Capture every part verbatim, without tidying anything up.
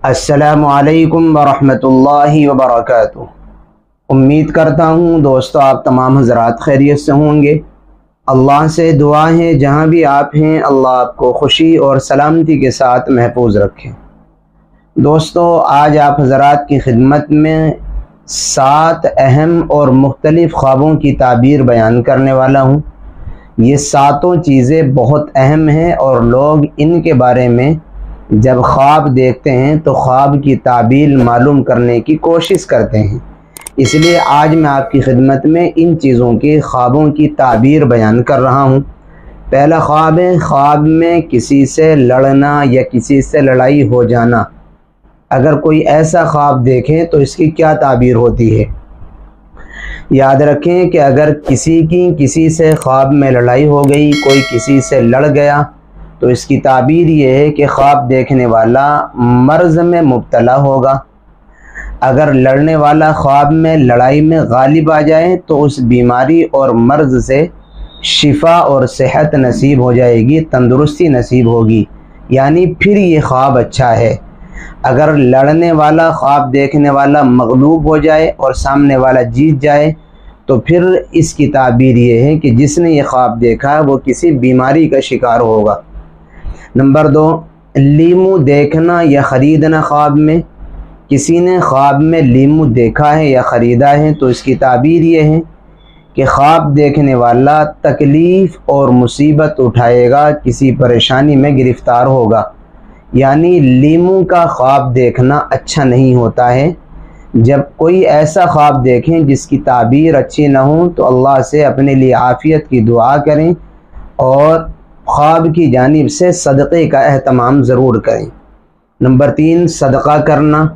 السلام علیکم ورحمۃ اللہ وبرکاتہ۔ امید کرتا ہوں دوستو آپ تمام حضرات خیریت سے ہوں گے۔ اللہ سے دعا ہے جہاں بھی آپ ہیں اللہ آپ کو خوشی اور سلامتی کے ساتھ محفوظ رکھے۔ دوستو آج آپ حضرات کی خدمت میں سات اہم اور مختلف خوابوں کی تعبیر بیان کرنے والا ہوں۔ یہ ساتوں چیزیں بہت اہم ہیں اور لوگ ان کے بارے میں جب خواب دیکھتے ہیں تو خواب کی تعبیر معلوم کرنے کی کوشش کرتے ہیں، اس لیے آج میں آپ کی خدمت میں ان چیزوں کی خوابوں کی تعبیر بیان کر رہا ہوں۔ پہلا خواب ہے خواب میں کسی سے لڑنا یا کسی سے لڑائی ہو جانا۔ اگر کوئی ایسا خواب دیکھیں تو اس کی کیا تعبیر ہوتی ہے؟ یاد رکھیں کہ اگر کسی کی کسی سے خواب میں لڑائی ہو گئی، کوئی کسی سے لڑ گیا، تو اس کی تعبیر یہ ہے کہ خواب دیکھنے والا مرض میں مبتلا ہوگا۔ اگر لڑنے والا خواب میں لڑائی میں غالب آ جائے تو اس بیماری اور مرض سے شفا اور صحت نصیب ہو جائے گی، تندرستی نصیب ہوگی، یعنی پھر یہ خواب اچھا ہے۔ اگر لڑنے والا خواب دیکھنے والا مغلوب ہو جائے اور سامنے والا جیت جائے تو پھر اس کی تعبیر یہ ہے کہ جس نے یہ خواب دیکھا وہ کسی بیماری کا شکار ہوگا۔ نمبر دو، لیمو دیکھنا یا خریدنا۔ خواب میں کسی نے خواب میں لیمو دیکھا ہے یا خریدا ہے تو اس کی تعبیر یہ ہے کہ خواب دیکھنے والا تکلیف اور مصیبت اٹھائے گا، کسی پریشانی میں گرفتار ہوگا، یعنی لیمو کا خواب دیکھنا اچھا نہیں ہوتا ہے۔ جب کوئی ایسا خواب دیکھیں جس کی تعبیر اچھی نہ ہو تو اللہ سے اپنے لیے عافیت کی دعا کریں اور خواب کی جانب سے صدقے کا اہتمام ضرور کریں۔ نمبر تین، صدقہ کرنا۔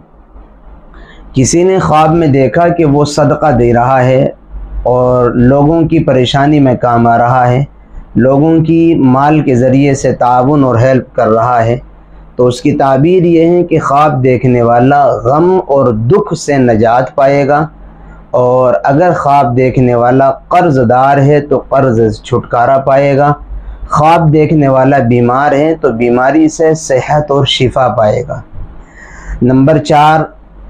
کسی نے خواب میں دیکھا کہ وہ صدقہ دے رہا ہے اور لوگوں کی پریشانی میں کام آ رہا ہے، لوگوں کی مال کے ذریعے سے تعاون اور ہیلپ کر رہا ہے، تو اس کی تعبیر یہ ہے کہ خواب دیکھنے والا غم اور دکھ سے نجات پائے گا، اور اگر خواب دیکھنے والا قرض دار ہے تو قرض سے چھٹکارا پائے گا، خواب دیکھنے والا بیمار ہے تو بیماری سے صحت اور شفا پائے گا۔ نمبر چار،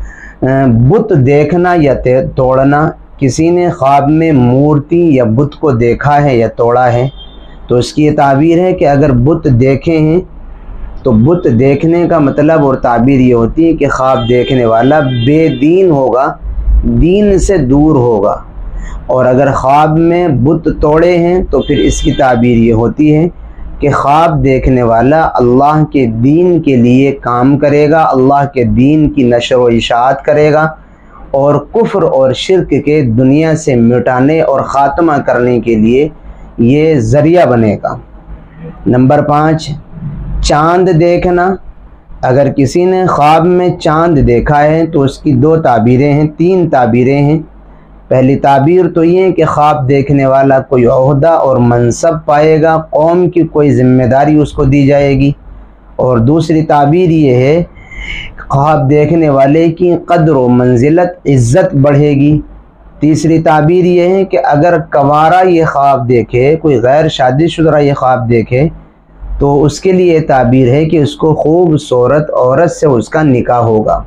بت دیکھنا یا توڑنا۔ کسی نے خواب میں مورتی یا بت کو دیکھا ہے یا توڑا ہے تو اس کی یہ تعبیر ہے کہ اگر بت دیکھے ہیں تو بت دیکھنے کا مطلب اور تعبیر یہ ہوتی ہے کہ خواب دیکھنے والا بے دین ہوگا، دین سے دور ہوگا، اور اگر خواب میں بت توڑے ہیں تو پھر اس کی تعبیر یہ ہوتی ہے کہ خواب دیکھنے والا اللہ کے دین کے لیے کام کرے گا، اللہ کے دین کی نشر و اشاعت کرے گا اور کفر اور شرک کے دنیا سے مٹانے اور خاتمہ کرنے کے لیے یہ ذریعہ بنے گا۔ نمبر پانچ، چاند دیکھنا۔ اگر کسی نے خواب میں چاند دیکھا ہے تو اس کی دو تعبیریں ہیں، تین تعبیریں ہیں۔ پہلی تعبیر تو یہ ہے کہ خواب دیکھنے والا کوئی عہدہ اور منصب پائے گا، قوم کی کوئی ذمہ داری اس کو دی جائے گی، اور دوسری تعبیر یہ ہے خواب دیکھنے والے کی قدر و منزلت عزت بڑھے گی۔ تیسری تعبیر یہ ہے کہ اگر کنوارا یہ خواب دیکھے، کوئی غیر شادی شدہ یہ خواب دیکھے تو اس کے لیے تعبیر ہے کہ اس کو خوبصورت عورت سے اس کا نکاح ہوگا۔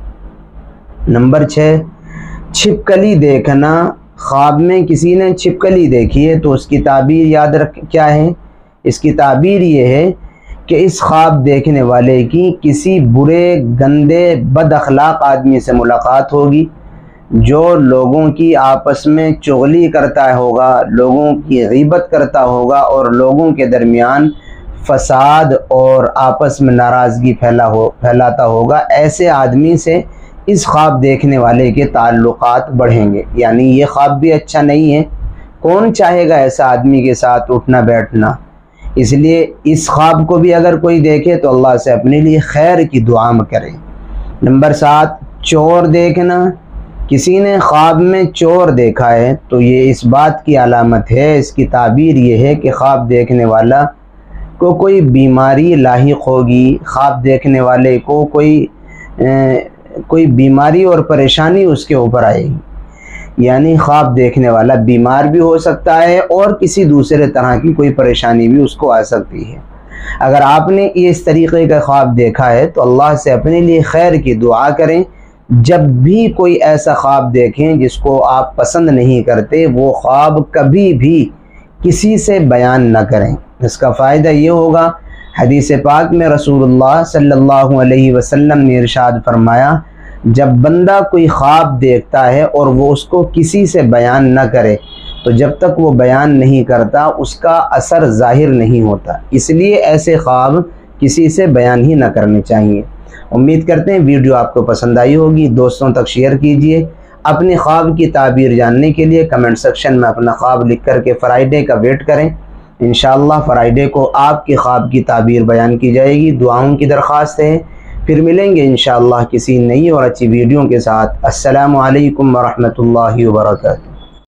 نمبر چھ، چھپکلی دیکھنا۔ خواب میں کسی نے چھپکلی دیکھی ہے تو اس کی تعبیر یاد رکھ کیا ہے؟ اس کی تعبیر یہ ہے کہ اس خواب دیکھنے والے کی کسی برے گندے بد اخلاق آدمی سے ملاقات ہوگی جو لوگوں کی آپس میں چغلی کرتا ہوگا، لوگوں کی غیبت کرتا ہوگا اور لوگوں کے درمیان فساد اور آپس میں ناراضگی پھیلا ہو پھیلاتا ہوگا۔ ایسے آدمی سے اس خواب دیکھنے والے کے تعلقات بڑھیں گے، یعنی یہ خواب بھی اچھا نہیں ہے۔ کون چاہے گا ایسا آدمی کے ساتھ اٹھنا بیٹھنا؟ اس لیے اس خواب کو بھی اگر کوئی دیکھے تو اللہ سے اپنے لیے خیر کی دعا کرے۔ نمبر سات، چور دیکھنا۔ کسی نے خواب میں چور دیکھا ہے تو یہ اس بات کی علامت ہے، اس کی تعبیر یہ ہے کہ خواب دیکھنے والا کو کوئی بیماری لاحق ہوگی، خواب دیکھنے والے کو کوئی کوئی بیماری اور پریشانی اس کے اوپر آئے گی، یعنی خواب دیکھنے والا بیمار بھی ہو سکتا ہے اور کسی دوسرے طرح کی کوئی پریشانی بھی اس کو آ سکتی ہے۔ اگر آپ نے اس طریقے کا خواب دیکھا ہے تو اللہ سے اپنے لیے خیر کی دعا کریں۔ جب بھی کوئی ایسا خواب دیکھیں جس کو آپ پسند نہیں کرتے، وہ خواب کبھی بھی کسی سے بیان نہ کریں۔ اس کا فائدہ یہ ہوگا، حدیث پاک میں رسول اللہ صلی اللہ علیہ وسلم نے ارشاد فرمایا، جب بندہ کوئی خواب دیکھتا ہے اور وہ اس کو کسی سے بیان نہ کرے تو جب تک وہ بیان نہیں کرتا اس کا اثر ظاہر نہیں ہوتا، اس لیے ایسے خواب کسی سے بیان ہی نہ کرنے چاہیے۔ امید کرتے ہیں ویڈیو آپ کو پسند آئی ہوگی، دوستوں تک شیئر کیجئے۔ اپنے خواب کی تعبیر جاننے کے لیے کمنٹ سیکشن میں اپنا خواب لکھ کر کے فرائیڈے کا ویٹ کریں۔ انشاءاللہ فرائیڈے کو آپ کے خواب کی تعبیر بیان کی جائے گی۔ دعاؤں کی درخواست ہے۔ پھر ملیں گے انشاءاللہ کسی نئی اور اچھی ویڈیو کے ساتھ۔ السلام علیکم ورحمۃ اللہ وبرکاتہ۔